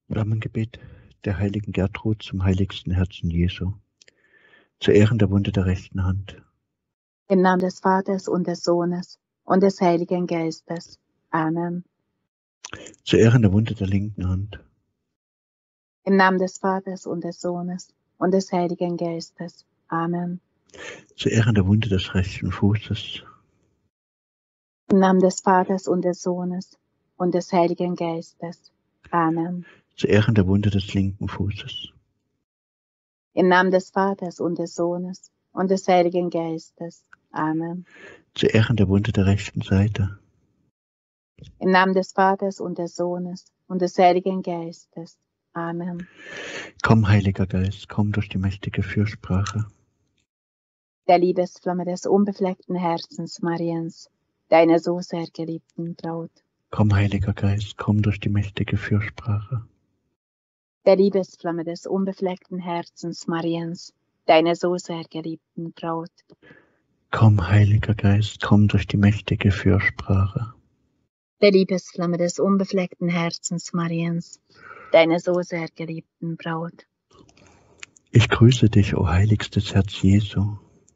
Flammengebet der heiligen Gertrud zum heiligsten Herzen Jesu. Zu Ehren der Wunde der rechten Hand. Im Namen des Vaters und des Sohnes und des Heiligen Geistes. Amen. Zu Ehren der Wunde der linken Hand. Im Namen des Vaters und des Sohnes und des Heiligen Geistes. Amen. Zu Ehren der Wunde des rechten Fußes. Im Namen des Vaters und des Sohnes und des Heiligen Geistes. Amen. Zu Ehren der Wunde des linken Fußes. Im Namen des Vaters und des Sohnes und des Heiligen Geistes. Amen. Zu Ehren der Wunde der rechten Seite. Im Namen des Vaters und des Sohnes und des Heiligen Geistes. Amen. Komm, Heiliger Geist, komm durch die mächtige Fürsprache. Der Liebesflamme des unbefleckten Herzens Mariens, deiner so sehr geliebten Braut. Komm, Heiliger Geist, komm durch die mächtige Fürsprache. Der Liebesflamme des unbefleckten Herzens Mariens, deiner so sehr geliebten Braut. Komm, Heiliger Geist, komm durch die mächtige Fürsprache. Der Liebesflamme des unbefleckten Herzens Mariens, deiner so sehr geliebten Braut. Ich grüße dich, o heiligstes Herz Jesu.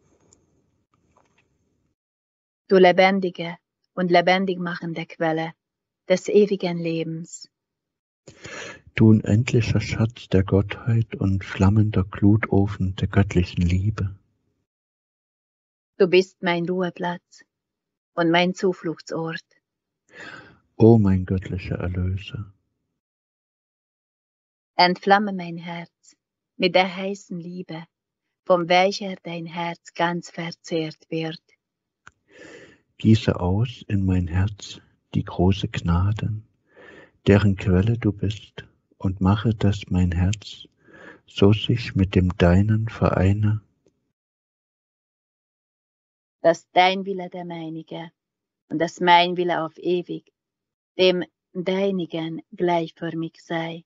Du lebendige und lebendig machende Quelle des ewigen Lebens. Du unendlicher Schatz der Gottheit und flammender Glutofen der göttlichen Liebe. Du bist mein Ruheplatz und mein Zufluchtsort. O mein göttlicher Erlöser. Entflamme mein Herz mit der heißen Liebe, von welcher dein Herz ganz verzehrt wird. Gieße aus in mein Herz die große Gnaden, deren Quelle du bist, und mache, dass mein Herz so sich mit dem Deinen vereine, Dass dein Wille der meinige und dass mein Wille auf ewig dem deinigen gleichförmig sei.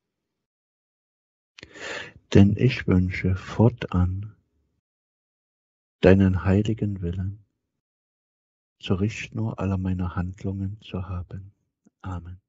denn ich wünsche fortan deinen heiligen Willen zur Richtschnur aller meiner Handlungen zu haben. Amen.